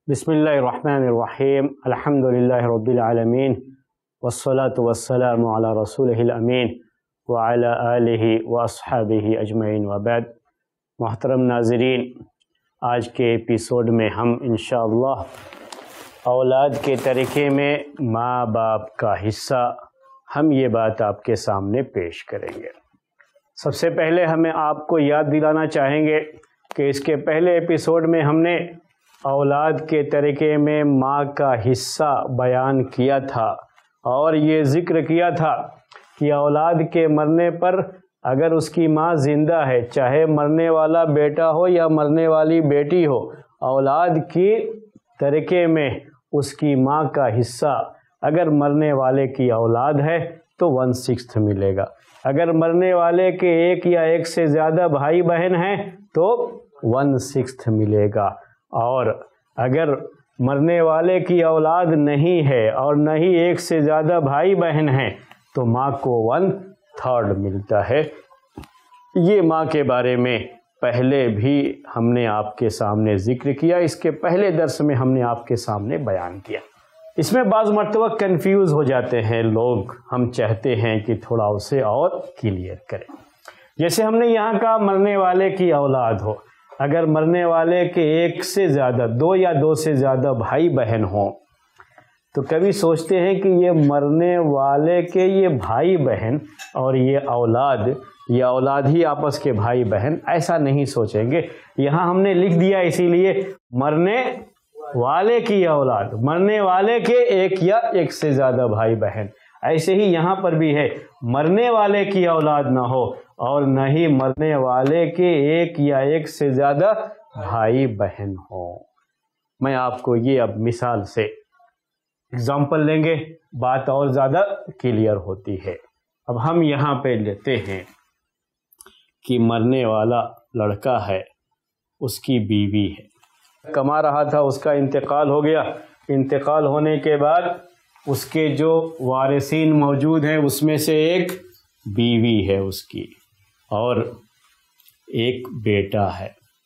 بسم اللہ الرحمن الرحیم الحمدللہ رب العالمین والصلاة والسلام علی رسولہ الامین وعلی آلہ واصحابہ اجمعین وبعد۔ محترم ناظرین، آج کے ایپیسوڈ میں ہم انشاءاللہ اولاد کے طریقے میں ماں باپ کا حصہ ہم یہ بات آپ کے سامنے پیش کریں گے۔ سب سے پہلے ہمیں آپ کو یاد دلانا چاہیں گے کہ اس کے پہلے ایپیسوڈ میں ہم نے اولاد کے طریقے میں ماں کا حصہ بیان کیا تھا اور یہ ذکر کیا تھا کہ اولاد کے مرنے پر اگر اس کی ماں زندہ ہے، چاہے مرنے والا بیٹا ہو یا مرنے والی بیٹی ہو، اولاد کی طریقے میں اس کی ماں کا حصہ اگر مرنے والے کی اولاد ہے تو 1/6 ملے گا۔ اگر مرنے والے کے ایک یا ایک سے زیادہ بھائی بہن ہیں تو 1/6 ملے گا، اور اگر مرنے والے کی اولاد نہیں ہے اور نہ ہی ایک سے زیادہ بھائی بہن ہیں تو ماں کو 1/3 ملتا ہے۔ یہ ماں کے بارے میں پہلے بھی ہم نے آپ کے سامنے ذکر کیا، اس کے پہلے درس میں ہم نے آپ کے سامنے بیان کیا۔ اس میں بعض مرتبہ کنفیوز ہو جاتے ہیں لوگ، ہم چاہتے ہیں کہ تھوڑا اسے اور کلیئر کریں۔ جیسے ہم نے یہاں کہا مرنے والے کی اولاد ہو، اگر مرنے والے کے ایک سے زیادہ، 2 یا 2 سے زیادہ بھائی بہن ہوں تو کبھی سوچتے ہیں کہ یہ مرنے والے کے یہ بھائی بہن اور یہ اولاد ہی آپس کے بھائی بہن، ایسا نہیں سوچیں گے۔ یہاں ہم نے لکھ دیا اسی لیے مرنے والے کی اولاد، مرنے والے کے ایک یا ایک سے زیادہ بھائی بہن۔ ایسے ہی یہاں پر بھی ہے، مرنے والے کی اولاد نہ ہو اور نہ ہی مرنے والے کے ایک یا ایک سے زیادہ بھائی بہن ہوں۔ میں آپ کو یہ اب مثال سے اگزامپل لیں گے، بات اور زیادہ کلیئر ہوتی ہے۔ اب ہم یہاں پہ لیتے ہیں کہ مرنے والا لڑکا ہے، اس کی بیوی ہے، کما رہا تھا، اس کا انتقال ہو گیا۔ انتقال ہونے کے بعد اس کے جو وارثین موجود ہیں اس میں سے ایک بیوی ہے اس کی اور ایک بیٹا ہے،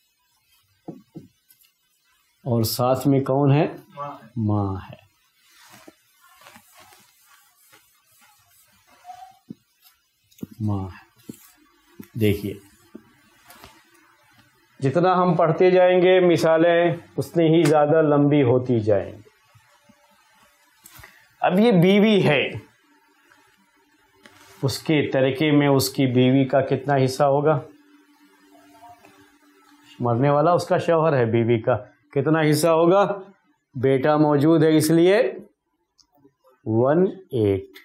اور ساتھ میں کون ہے؟ ماں ہے۔ ماں ہے۔ دیکھیے، جتنا ہم پڑھتے جائیں گے مثالیں اتنی ہی زیادہ لمبی ہوتی جائیں گی۔ اب یہ بیوی ہے، اس کے طریقے میں اس کی بیوی کا کتنا حصہ ہوگا؟ مرنے والا اس کا شوہر ہے، بیوی کا کتنا حصہ ہوگا؟ بیٹا موجود ہے اس لیے 1/8۔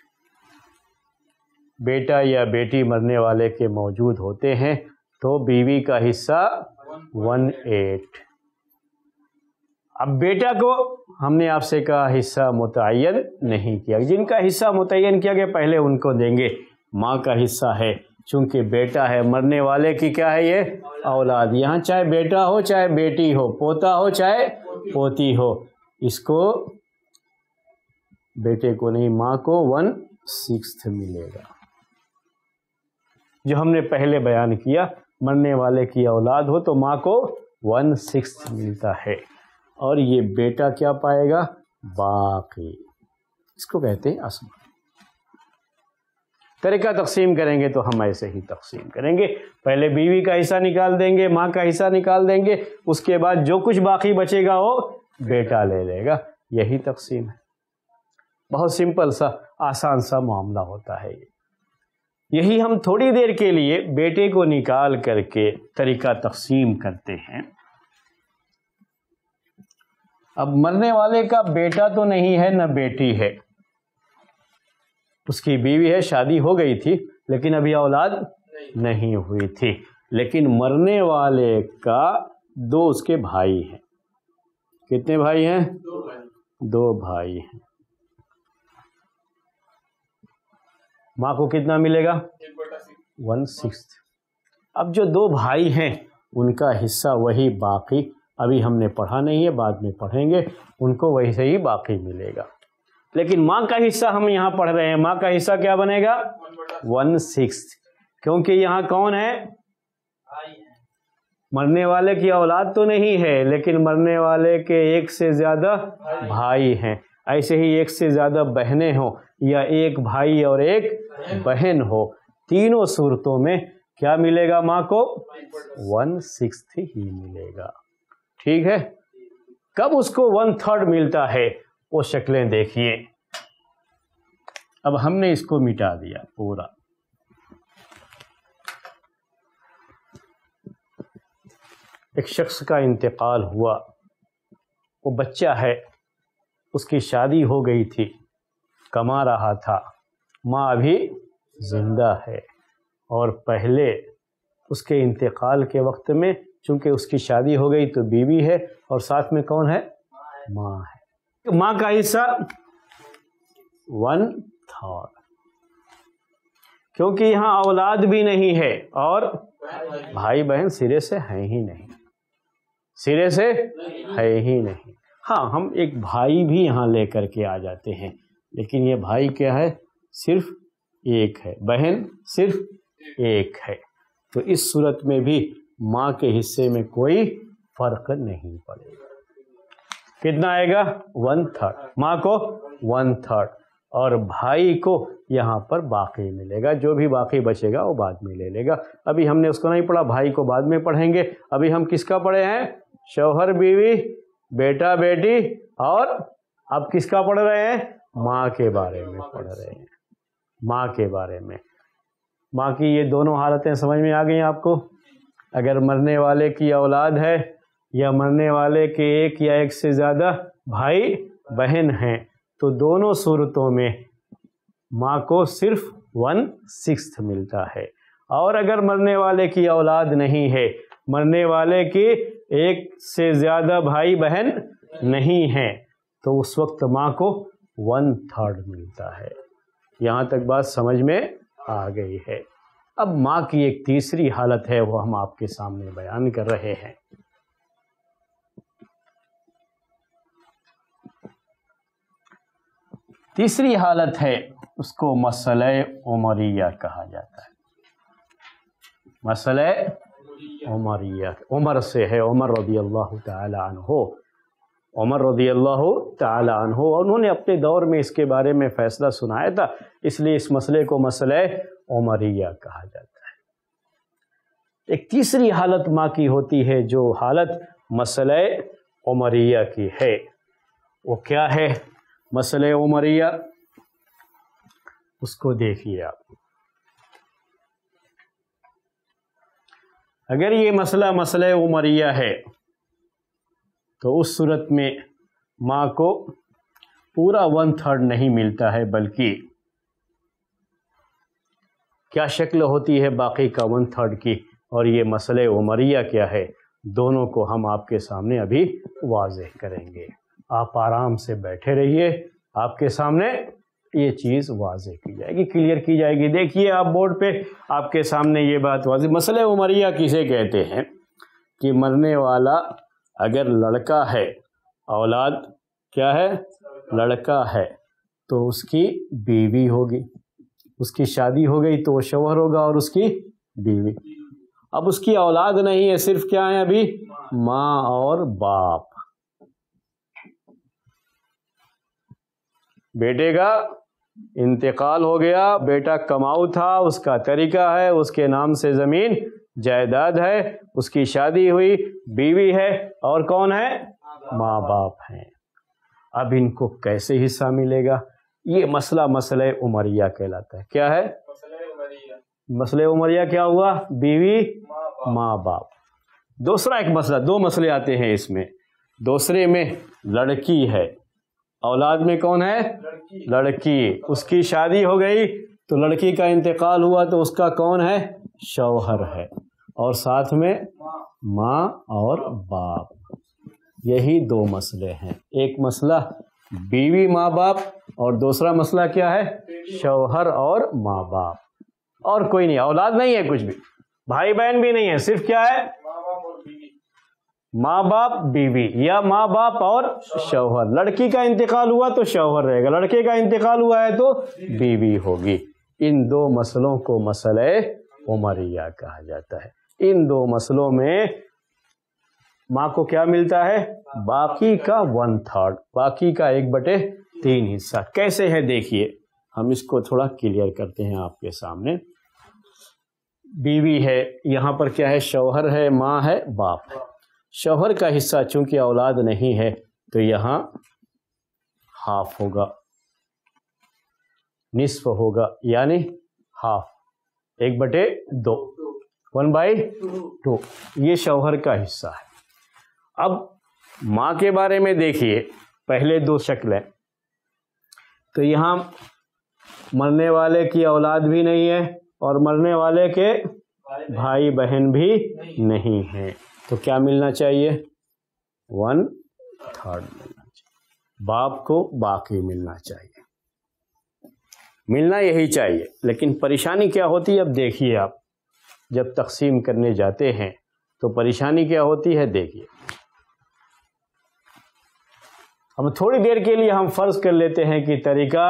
بیٹا یا بیٹی مرنے والے کے موجود ہوتے ہیں تو بیوی کا حصہ 1/8۔ اب بیٹا کو ہم نے آپ سے کہا حصہ متعین نہیں کیا، جن کا حصہ متعین کیا گیا پہلے ان کو دیں گے۔ ماں کا حصہ ہے، چونکہ بیٹا ہے، مرنے والے کی کیا ہے؟ یہ اولاد۔ یہاں چاہے بیٹا ہو چاہے بیٹی ہو، پوتا ہو چاہے پوتی ہو، اس کو بیٹے کو نہیں، ماں کو 1/6 ملے گا۔ جو ہم نے پہلے بیان کیا، مرنے والے کی اولاد ہو تو ماں کو 1/6 ملتا ہے، اور یہ بیٹا کیا پائے گا؟ باقی۔ اس کو کہتے ہیں اسما۔ طریقہ تقسیم کریں گے تو ہم ایسے ہی تقسیم کریں گے، پہلے بیوی کا حصہ نکال دیں گے، ماں کا حصہ نکال دیں گے، اس کے بعد جو کچھ باقی بچے گا وہ بیٹا لے لے گا۔ یہی تقسیم ہے، بہت سمپل سا آسان سا معاملہ ہوتا ہے۔ یہی ہم تھوڑی دیر کے لیے بیٹے کو نکال کر کے طریقہ تقسیم کرتے ہیں۔ اب مرنے والے کا بیٹا تو نہیں ہے نہ بیٹی ہے، اس کی بیوی ہے، شادی ہو گئی تھی لیکن ابھی اولاد نہیں ہوئی تھی، لیکن مرنے والے کا 2 اس کے بھائی ہیں۔ کتنے بھائی ہیں؟ 2 بھائی ہیں۔ ماں کو کتنا ملے گا؟ 1/6۔ اب جو 2 بھائی ہیں ان کا حصہ وہی باقی، ابھی ہم نے پڑھا نہیں ہے، بعد میں پڑھیں گے، ان کو ویسے ہی باقی ملے گا۔ لیکن ماں کا حصہ ہم یہاں پڑھ رہے ہیں، ماں کا حصہ کیا بنے گا؟ 1/6، کیونکہ یہاں کون ہے؟ مرنے والے کی اولاد تو نہیں ہے لیکن مرنے والے کے ایک سے زیادہ بھائی ہیں، ایسے ہی ایک سے زیادہ بہنیں ہوں یا ایک بھائی اور ایک بہن ہو، تینوں صورتوں میں کیا ملے گا ماں کو؟ 1/6 ہی ملے گا۔ ٹھیک ہے، کب اس کو 1/3 ملتا ہے وہ شکلیں دیکھیے۔ اب ہم نے اس کو مٹا دیا پورا۔ ایک شخص کا انتقال ہوا، وہ بچہ ہے، اس کی شادی ہو گئی تھی، کما رہا تھا، ماں ابھی زندہ ہے، اور پہلے اس کے انتقال کے وقت میں چونکہ اس کی شادی ہو گئی تو بیوی ہے اور ساتھ میں کون ہے؟ ماں ہے۔ ماں کا حصہ 1/3، کیونکہ یہاں اولاد بھی نہیں ہے اور بھائی بہن سرے سے ہیں ہی نہیں، سرے سے ہے ہی نہیں۔ ہاں، ہم ایک بھائی بھی یہاں لے کر کے آ جاتے ہیں، لیکن یہ بھائی کیا ہے؟ صرف ایک ہے، بہن صرف ایک ہے، تو اس صورت میں بھی ماں کے حصے میں کوئی فرق نہیں پڑے گا۔ کتنا آئے گا؟ 1/3، ماں کو 1/3 اور بھائی کو یہاں پر باقی ملے گا، جو بھی باقی بچے گا وہ بعد میں لے لے گا۔ ابھی ہم نے اس کو نہیں پڑھا، بھائی کو بعد میں پڑھیں گے۔ ابھی ہم کس کا پڑھے ہیں؟ شوہر بیوی، بیٹا بیٹی، اور اب کس کا پڑھ رہے ہیں؟ ماں کے بارے میں پڑھ رہے ہیں، ماں کے بارے میں۔ ماں کی یہ دونوں حالتیں سمجھ میں آ گئی آپ کو؟ اگر مرنے والے کی اولاد ہے یا مرنے والے کے ایک یا ایک سے زیادہ بھائی بہن ہیں تو دونوں صورتوں میں ماں کو صرف 1/6 ملتا ہے، اور اگر مرنے والے کی اولاد نہیں ہے، مرنے والے کی ایک سے زیادہ بھائی بہن نہیں ہیں، تو اس وقت ماں کو 1/3 ملتا ہے۔ یہاں تک بات سمجھ میں آ گئی ہے۔ اب ماں کی ایک تیسری حالت ہے، وہ ہم آپ کے سامنے بیان کر رہے ہیں۔ تیسری حالت ہے، اس کو مسئلہ عمریہ کہا جاتا ہے۔ مسئلہ عمریہ عمر سے ہے، عمر رضی اللہ تعالی عنہ، عمر رضی اللہ تعالی عنہ، اور انہوں نے اپنے دور میں اس کے بارے میں فیصلہ سنایا تھا، اس لیے اس مسئلے کو مسئلہ عمریہ کہا جاتا ہے۔ ایک تیسری حالت ماں کی ہوتی ہے جو حالت مسئلہ عمریہ کی ہے، وہ کیا ہے؟ مسئلہ عمریہ، اس کو دیکھیے آپ۔ اگر یہ مسئلہ عمریہ ہے تو اس صورت میں ماں کو پورا 1/3 نہیں ملتا ہے، بلکہ کیا شکل ہوتی ہے باقی کا 1/3 کی، اور یہ مسئلہ عمریہ کیا ہے، دونوں کو ہم آپ کے سامنے ابھی واضح کریں گے۔ آپ آرام سے بیٹھے رہیے، آپ کے سامنے یہ چیز واضح کی جائے گی، کلیئر کی جائے گی۔ دیکھیے آپ بورڈ پہ آپ کے سامنے یہ بات واضح۔ مسئلہ عمریہ کسے کہتے ہیں؟ کہ مرنے والا اگر لڑکا ہے، اولاد کیا ہے؟ لڑکا ہے، تو اس کی بیوی ہوگی، اس کی شادی ہو گئی تو وہ شوہر ہوگا، اور اس کی بیوی۔ اب اس کی اولاد نہیں ہے، صرف کیا ہے ابھی؟ ماں اور باپ۔ بیٹے کا انتقال ہو گیا، بیٹا کماؤ تھا، اس کا طریقہ ہے، اس کے نام سے زمین جائیداد ہے، اس کی شادی ہوئی، بیوی ہے، اور کون ہے؟ ماں باپ ہیں۔ اب ان کو کیسے حصہ ملے گا؟ یہ مسئلہ عمریہ کہلاتا ہے۔ کیا ہے؟ مسئلہ عمریہ کیا ہوا؟ بیوی، ماں باپ۔ دوسرا ایک مسئلہ، دو مسئلے آتے ہیں اس میں۔ دوسرے میں لڑکی ہے، اولاد میں کون ہے؟ لڑکی، اس کی شادی ہو گئی تو لڑکی کا انتقال ہوا تو اس کا کون ہے؟ شوہر ہے، اور ساتھ میں ماں اور باپ۔ یہی دو مسئلے ہیں، ایک مسئلہ بیوی ماں باپ، اور دوسرا مسئلہ کیا ہے؟ شوہر اور ماں باپ، اور کوئی نہیں، اولاد نہیں ہے کچھ بھی، بھائی بہن بھی نہیں ہے، صرف کیا ہے؟ ماں باپ بیوی، یا ماں باپ اور شوہر۔ لڑکی کا انتقال ہوا تو شوہر رہے گا، لڑکے کا انتقال ہوا ہے تو بیوی ہوگی۔ ان دو مسئلوں کو مسئلہ عمریہ کہا جاتا ہے۔ ان دو مسئلوں میں ماں کو کیا ملتا ہے؟ باقی کا 1/3، باقی کا 1/3 حصہ۔ کیسے ہے دیکھیے، ہم اس کو تھوڑا کلیئر کرتے ہیں آپ کے سامنے۔ بیوی ہے، یہاں پر کیا ہے؟ شوہر ہے، ماں ہے، باپ ہے۔ شوہر کا حصہ چونکہ اولاد نہیں ہے تو یہاں ہاف ہوگا، نصف ہوگا، یعنی ہاف، 1/2، 1/2 یہ شوہر کا حصہ ہے۔ اب ماں کے بارے میں دیکھیے، پہلے 2 شکلیں، تو یہاں مرنے والے کی اولاد بھی نہیں ہے اور مرنے والے کے بھائی بہن بھی نہیں ہیں، تو کیا ملنا چاہیے؟ 1/3 ملنا چاہیے، باپ کو باقی ملنا چاہیے، ملنا یہی چاہیے۔ لیکن پریشانی کیا ہوتی ہے؟ اب دیکھیے، آپ جب تقسیم کرنے جاتے ہیں تو پریشانی کیا ہوتی ہے؟ دیکھیے، اب تھوڑی دیر کے لیے ہم فرض کر لیتے ہیں کہ طریقہ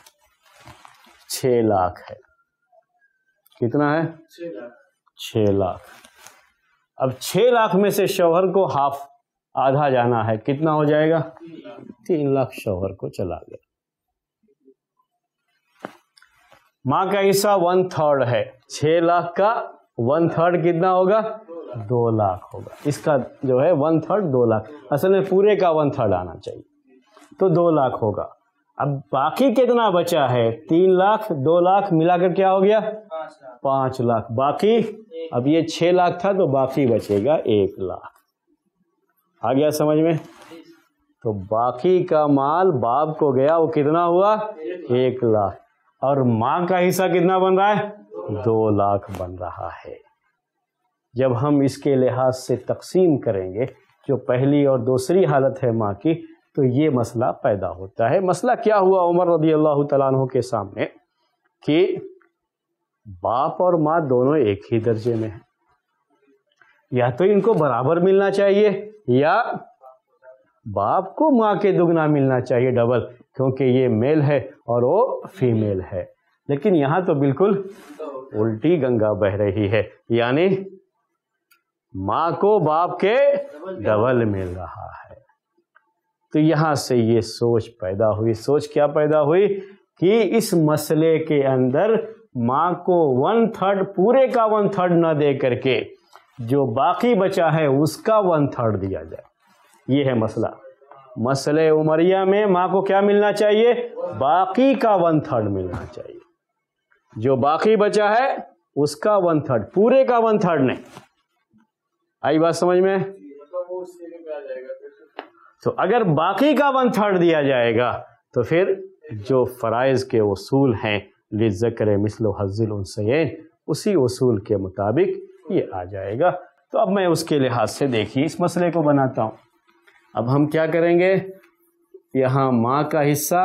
6 لاکھ ہے۔ کتنا ہے؟ 6 لاکھ۔ اب 6 لاکھ میں سے شوہر کو ہاف، آدھا جانا ہے، کتنا ہو جائے گا؟ 3 لاکھ شوہر کو چلا گیا۔ ماں کا حصہ 1/3 ہے، 6 لاکھ کا 1/3 کتنا ہوگا؟ 2 لاکھ ہوگا۔ اس کا جو ہے 1/3 2 لاکھ، اصل میں پورے کا 1/3 آنا چاہیے، تو 2 لاکھ ہوگا۔ اب باقی کتنا بچا ہے؟ 3 لاکھ، 2 لاکھ ملا کر کیا ہو گیا؟ 5 لاکھ۔ باقی اب یہ 6 لاکھ تھا تو باقی بچے گا 1 لاکھ۔ آ گیا سمجھ میں؟ تو باقی کا مال باپ کو گیا، وہ کتنا ہوا؟ 1 لاکھ، اور ماں کا حصہ کتنا بن رہا ہے؟ 2 لاکھ بن رہا ہے۔ جب ہم اس کے لحاظ سے تقسیم کریں گے، جو پہلی اور دوسری حالت ہے ماں کی، تو یہ مسئلہ پیدا ہوتا ہے۔ مسئلہ کیا ہوا عمر رضی اللہ تعالیٰ عنہ کے سامنے کہ باپ اور ماں دونوں ایک ہی درجے میں ہیں، یا تو ان کو برابر ملنا چاہیے یا باپ کو ماں کے دگنا ملنا چاہیے، ڈبل، کیونکہ یہ میل ہے اور وہ فیمیل ہے۔ لیکن یہاں تو بالکل الٹی گنگا بہہ رہی ہے، یعنی ماں کو باپ کے ڈبل مل رہا ہے۔ تو یہاں سے یہ سوچ پیدا ہوئی۔ سوچ کیا پیدا ہوئی؟ کہ اس مسئلے کے اندر ماں کو 1/3، پورے کا 1/3 نہ دے کر کے جو باقی بچا ہے اس کا 1/3 دیا جائے۔ یہ ہے مسئلہ۔ مسئلہ عمریہ میں ماں کو کیا ملنا چاہیے؟ باقی کا 1/3 ملنا چاہیے، جو باقی بچا ہے اس کا 1/3، پورے کا 1/3 نہیں۔ آئی بات سمجھ میں؟ تو اگر باقی کا 1/3 دیا جائے گا تو پھر جو فرائض کے اصول ہیں، للذکر مثل حظ الانثیین، اسی اصول کے مطابق یہ آ جائے گا۔ تو اب میں اس کے لحاظ سے دیکھیے اس مسئلے کو بناتا ہوں۔ اب ہم کیا کریں گے؟ یہاں ماں کا حصہ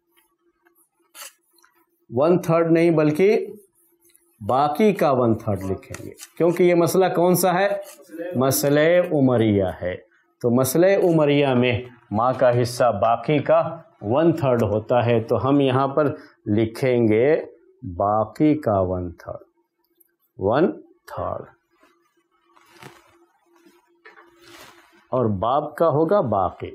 1/3 نہیں بلکہ باقی کا 1/3 لکھیں گے، کیونکہ یہ مسئلہ کون سا ہے؟ مسئلہ عمریہ ہے۔ تو مسئلہ عمریہ میں ماں کا حصہ باقی کا 1/3 ہوتا ہے، تو ہم یہاں پر لکھیں گے باقی کا 1/3 اور باپ کا ہوگا باقی۔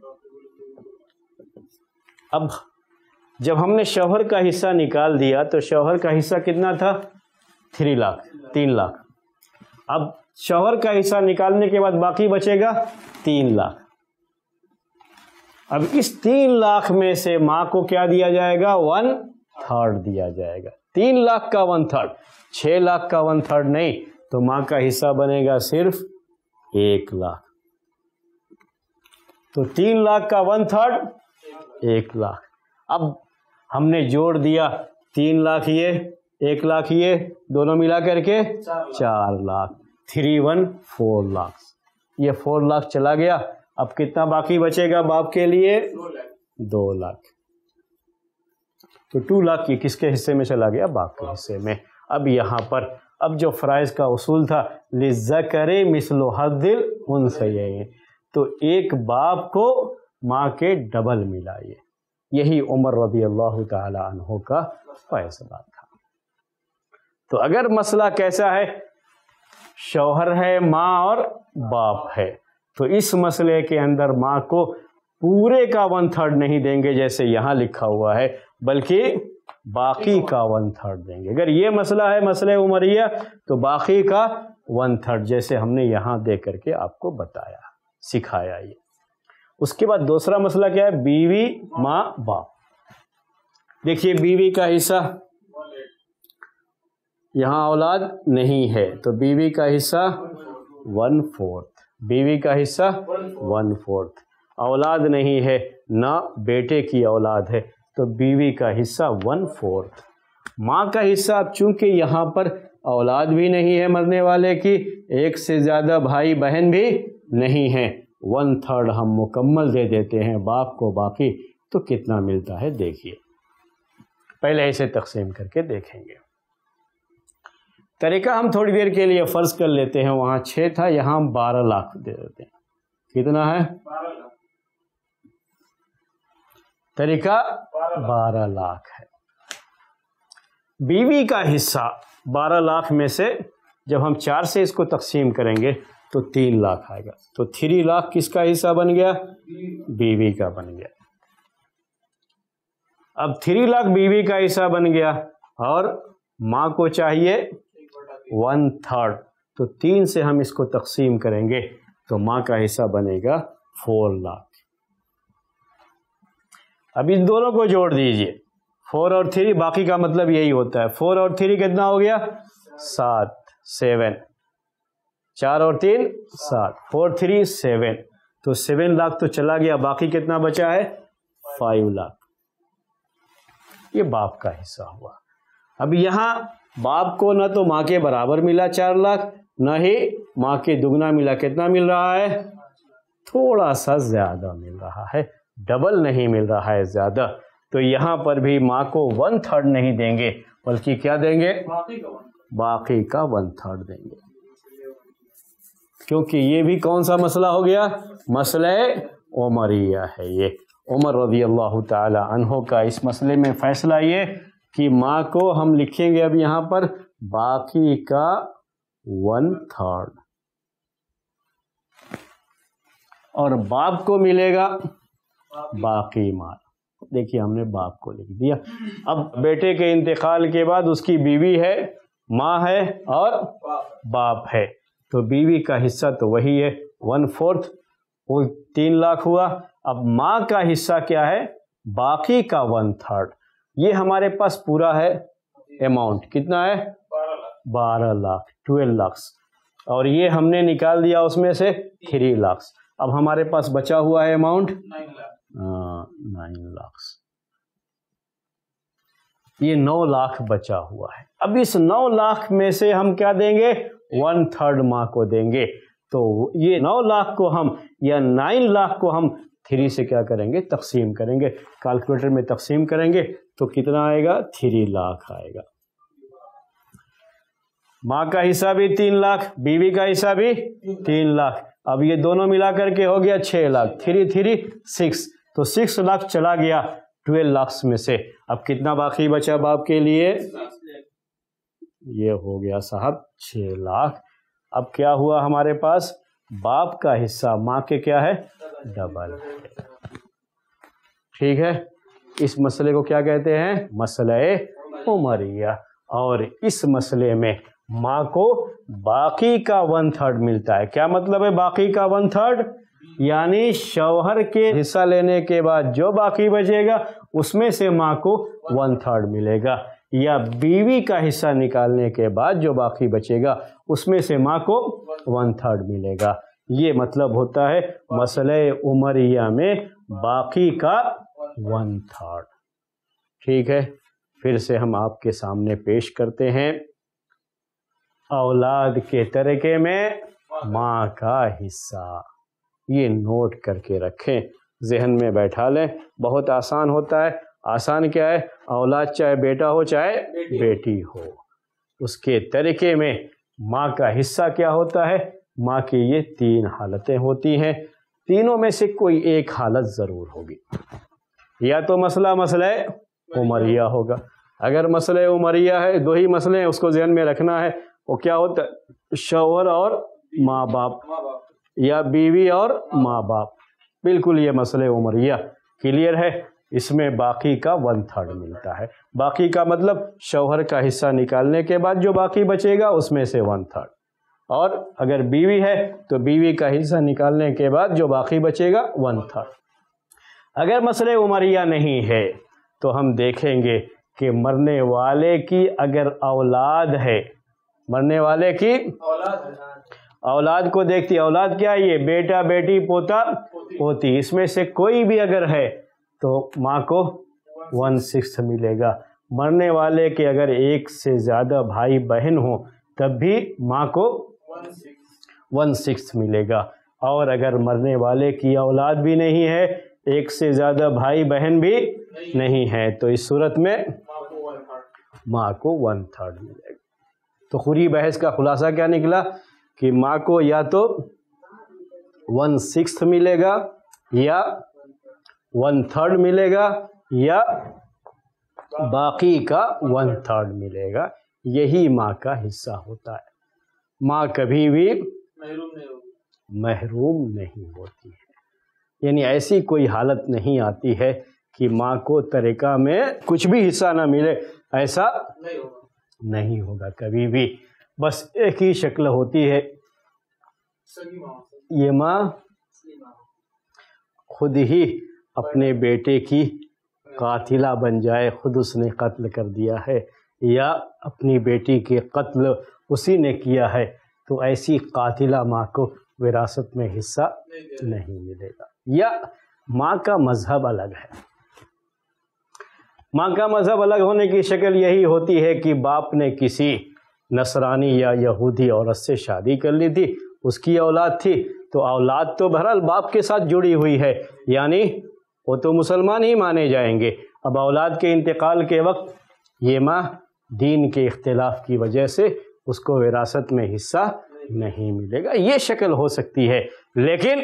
اب جب ہم نے شوہر کا حصہ نکال دیا تو شوہر کا حصہ کتنا تھا؟ 3 لاکھ۔ اب شوہر کا حصہ نکالنے کے بعد باقی بچے گا 3 لاکھ۔ اب اس 3 لاکھ میں سے ماں کو کیا دیا جائے گا؟ 1/3 دیا جائے گا۔ 3 لاکھ کا 1/3، 6 لاکھ کا 1/3 نہیں، تو ماں کا حصہ بنے گا صرف 1 لاکھ۔ تو 3 لاکھ کا 1/3 1 لاکھ۔ اب ہم نے جوڑ دیا 3 لاکھ یہ، 1 لاکھ یہ، دونوں ملا کر کے 4 لاکھ، 3 1 4 لاکھ۔ یہ 4 لاکھ چلا گیا۔ اب کتنا باقی بچے گا باپ کے لیے؟ 2 لاکھ۔ تو 2 لاکھ یہ کس کے حصے میں چلا گیا؟ باپ کے حصے میں۔ اب یہاں پر اب جو فرائض کا اصول تھا للذکر مثل حظ الانثیین، تو ایک باپ کو ماں کے ڈبل ملا۔ یہی عمر رضی اللہ تعالی عنہ کا فیصلہ تھا۔ تو اگر مسئلہ کیسا ہے؟ شوہر ہے، ماں اور باپ ہے، تو اس مسئلے کے اندر ماں کو پورے کا 1/3 نہیں دیں گے جیسے یہاں لکھا ہوا ہے، بلکہ باقی کا 1/3 دیں گے۔ اگر یہ مسئلہ ہے مسئلہ عمریہ تو باقی کا 1/3 جیسے ہم نے یہاں دے کر کے آپ کو بتایا، سکھایا۔ یہ اس کے بعد دوسرا مسئلہ کیا ہے؟ بیوی، ماں، باپ۔ دیکھیے بیوی کا حصہ، یہاں اولاد نہیں ہے تو بیوی کا حصہ 1/4، بیوی کا حصہ 1/4، اولاد نہیں ہے، نہ بیٹے کی اولاد ہے تو بیوی کا حصہ 1/4۔ ماں کا حصہ چونکہ یہاں پر اولاد بھی نہیں ہے مرنے والے کی، ایک سے زیادہ بھائی بہن بھی نہیں ہیں، 1/3 ہم مکمل دے دیتے ہیں باپ کو، باقی تو کتنا ملتا ہے دیکھیے، پہلے اسے تقسیم کر کے دیکھیں گے۔ طریقہ ہم تھوڑی دیر کے لیے فرض کر لیتے ہیں، وہاں 6 تھا، یہاں 12 لاکھ دے دیتے ہیں۔ کتنا ہے؟ طریقہ 12 لاکھ ہے۔ بیوی کا حصہ 12 لاکھ میں سے جب ہم 4 سے اس کو تقسیم کریں گے تو 3 لاکھ آئے گا، تو 3 لاکھ کس کا حصہ بن گیا؟ بیوی کا بن گیا۔ اب 3 لاکھ بیوی کا حصہ بن گیا اور ماں کو چاہیے 1/3، تو 3 سے ہم اس کو تقسیم کریں گے تو ماں کا حصہ بنے گا 4 لاکھ۔ اب ان دونوں کو جوڑ دیجئے، 4 اور 3، باقی کا مطلب یہی ہوتا ہے، 4 اور 3 کتنا ہو گیا؟ 7، 7، 4 اور 3 7، 4 3 7، تو 7 لاکھ تو چلا گیا، باقی کتنا بچا ہے؟ 5 لاکھ۔ یہ باپ کا حصہ ہوا۔ اب یہاں باپ کو نہ تو ماں کے برابر ملا 4 لاکھ، نہ ہی ماں کے دگنا ملا، کتنا مل رہا ہے؟ تھوڑا سا زیادہ مل رہا ہے، ڈبل نہیں مل رہا ہے، زیادہ۔ تو یہاں پر بھی ماں کو 1/3 نہیں دیں گے، بلکہ کیا دیں گے؟ باقی کا 1/3 دیں گے، کیونکہ یہ بھی کون سا مسئلہ ہو گیا؟ مسئلہ عمریہ ہے۔ یہ عمر رضی اللہ تعالی عنہ کا اس مسئلے میں فیصلہ یہ کہ ماں کو ہم لکھیں گے اب یہاں پر باقی کا 1/3 اور باپ کو ملے گا باقی مال۔ دیکھیے ہم نے باپ کو لکھ دیا۔ اب بیٹے کے انتقال کے بعد اس کی بیوی ہے، ماں ہے اور باپ ہے، تو بیوی کا حصہ تو وہی ہے 1/4، وہ 3 لاکھ ہوا۔ اب ماں کا حصہ کیا ہے؟ باقی کا 1/3۔ یہ ہمارے پاس پورا ہے اماؤنٹ، کتنا ہے؟ 12 لاکھ، 12 لاکھ، اور یہ ہم نے نکال دیا اس میں سے 3 لاکھ۔ اب ہمارے پاس بچا ہوا ہے اماؤنٹ 9 لاکھ، یہ 9 لاکھ بچا ہوا ہے۔ اب اس 9 لاکھ میں سے ہم کیا دیں گے؟ 1/3 ماں کو دیں گے، تو یہ 9 لاکھ کو ہم یا 9 لاکھ کو ہم 3 سے کیا کریں گے؟ تقسیم کریں گے، کیلکولیٹر میں تقسیم کریں گے تو کتنا آئے گا؟ 3 لاکھ آئے گا۔ ماں کا حصہ بھی 3 لاکھ، بیوی کا حصہ بھی 3 لاکھ، اب یہ دونوں ملا کر کے ہو گیا 6 لاکھ، 3 3 6، تو 6 لاکھ چلا گیا 12 لاکھ میں سے۔ اب کتنا باقی بچا باپ کے لیے؟ یہ ہو گیا صاحب 6 لاکھ۔ اب کیا ہوا ہمارے پاس؟ باپ کا حصہ ماں کے کیا ہے؟ ڈبل ہے۔ ٹھیک ہے، اس مسئلے کو کیا کہتے ہیں؟ مسئلہ عمریہ۔ اور اس مسئلے میں ماں کو باقی کا 1/3 ملتا ہے۔ کیا مطلب ہے باقی کا 1/3؟ یعنی شوہر کے حصہ لینے کے بعد جو باقی بچے گا اس میں سے ماں کو 1/3 ملے گا، یا بیوی کا حصہ نکالنے کے بعد جو باقی بچے گا اس میں سے ماں کو 1/3 ملے گا۔ یہ مطلب ہوتا ہے مسئلہ عمریہ میں باقی کا 1/3۔ ٹھیک ہے، پھر سے ہم آپ کے سامنے پیش کرتے ہیں۔ اولاد کے طریقے میں ماں کا حصہ، یہ نوٹ کر کے رکھیں، ذہن میں بیٹھا لیں، بہت آسان ہوتا ہے۔ آسان کیا ہے؟ اولاد چاہے بیٹا ہو چاہے بیٹی ہو، اس کے طریقے میں ماں کا حصہ کیا ہوتا ہے؟ ماں کی یہ 3 حالتیں ہوتی ہیں، تینوں میں سے کوئی ایک حالت ضرور ہوگی، یا تو مسئلہ عمریہ ہوگا۔ اگر مسئلہ عمریہ ہے، 2 ہی مسئلے ہیں، اس کو ذہن میں رکھنا ہے، وہ کیا ہوتا ہے؟ شوہر اور ماں باپ، یا بیوی اور ماں باپ. بالکل یہ مسئلہ عمریہ کلیئر ہے. اس میں باقی کا 1/3 ملتا ہے. باقی کا مطلب شوہر کا حصہ نکالنے کے بعد جو باقی بچے گا اس میں سے 1/3. اور اگر بیوی ہے تو بیوی کا حصہ نکالنے کے بعد جو باقی بچے گا 1/3. اگر مسئلہ عمریہ نہیں ہے تو ہم دیکھیں گے کہ مرنے والے کی اگر اولاد ہے، مرنے والے کی اولاد کو دیکھتی. اولاد کیا ہے؟ یہ بیٹا بیٹی پوتا پوتی. اس میں سے کوئی بھی اگر ہے تو ماں کو 1/6 ملے گا. مرنے والے کے اگر ایک سے زیادہ بھائی بہن ہوں تب بھی ماں کو 1/6 ملے گا. اور اگر مرنے والے کی اولاد بھی نہیں ہے، ایک سے زیادہ بھائی بہن بھی نہیں ہے، تو اس صورت میں ماں کو 1/3 ملے گا. تو پوری بحث کا خلاصہ کیا نکلا کہ ماں کو یا تو 1/6 ملے گا یا 1/3 ملے گا یا باقی کا 1/3 ملے گا. یہی ماں کا حصہ ہوتا ہے. ماں کبھی بھی محروم نہیں ہوتی ہے. یعنی ایسی کوئی حالت نہیں آتی ہے کہ ماں کو ترکہ میں کچھ بھی حصہ نہ ملے. ایسا نہیں ہوگا کبھی بھی. بس ایک ہی شکل ہوتی ہے، یہ ماں خود ہی اپنے بیٹے کی قاتلہ بن جائے، خود اس نے قتل کر دیا ہے، یا اپنی بیٹی کے قتل اسی نے کیا ہے، تو ایسی قاتلہ ماں کو وراثت میں حصہ نہیں ملے گا. یا ماں کا مذہب الگ ہے. ماں کا مذہب الگ ہونے کی شکل یہی ہوتی ہے کہ باپ نے کسی نصرانی یا یہودی عورت سے شادی کر لی تھی، اس کی اولاد تھی، تو اولاد تو بہرحال باپ کے ساتھ جڑی ہوئی ہے، یعنی وہ تو مسلمان ہی مانے جائیں گے. اب اولاد کے انتقال کے وقت یہ ماں دین کے اختلاف کی وجہ سے اس کو وراثت میں حصہ نہیں ملے گا. یہ شکل ہو سکتی ہے. لیکن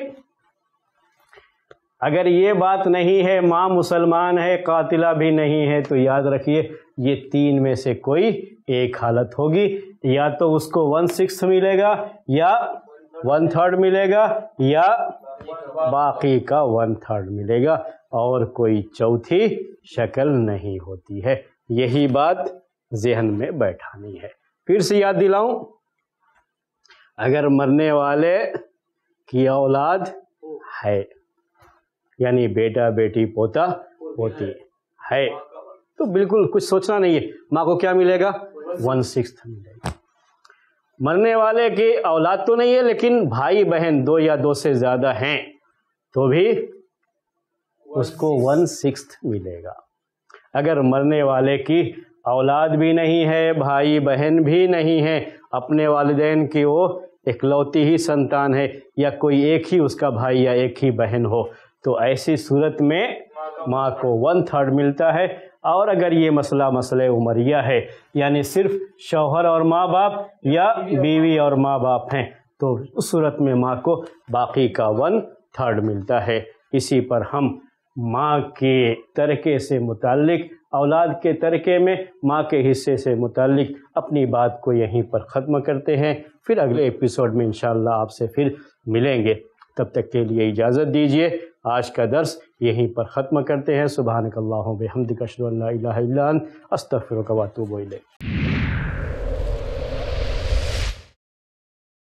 اگر یہ بات نہیں ہے، ماں مسلمان ہے، قاتلہ بھی نہیں ہے، تو یاد رکھیے یہ تین میں سے کوئی ایک حالت ہوگی. یا تو اس کو 1/6 ملے گا، یا 1/3 ملے گا، یا باقی کا 1/3 ملے گا، اور کوئی چوتھی شکل نہیں ہوتی ہے. یہی بات ذہن میں بیٹھانی ہے. پھر سے یاد دلاؤں، اگر مرنے والے کی اولاد ہے، یعنی بیٹا بیٹی پوتا پوتی ہے، تو بالکل کچھ سوچنا نہیں ہے. ماں کو کیا ملے گا؟ 1/6 ملے گا. مرنے والے کی اولاد تو نہیں ہے لیکن بھائی بہن 2 یا 2 سے زیادہ ہیں، تو بھی اس کو 1/6 ملے گا. اگر مرنے والے کی اولاد بھی نہیں ہے، بھائی بہن بھی نہیں ہے، اپنے والدین کی وہ اکلوتی ہی سنتان ہے، یا کوئی ایک ہی اس کا بھائی یا ایک ہی بہن ہو، تو ایسی صورت میں ماں کو 1/3 ملتا ہے. اور اگر یہ مسئلہ عمریہ ہے، یعنی صرف شوہر اور ماں باپ یا بیوی اور ماں باپ ہیں، تو اس صورت میں ماں کو باقی کا 1/3 ملتا ہے. اسی پر ہم ماں کے ترکے سے متعلق، اولاد کے ترکے میں ماں کے حصے سے متعلق اپنی بات کو یہیں پر ختم کرتے ہیں. پھر اگلے ایپیسوڈ میں انشاءاللہ آپ سے پھر ملیں گے. تب تک کے لیے اجازت دیجیے. آج کا درس یہیں پر ختم کرتے ہیں. سبحانک اللہم و بحمدک اشہد ان لا الہ الا انت استغفرک و اتوب الیک.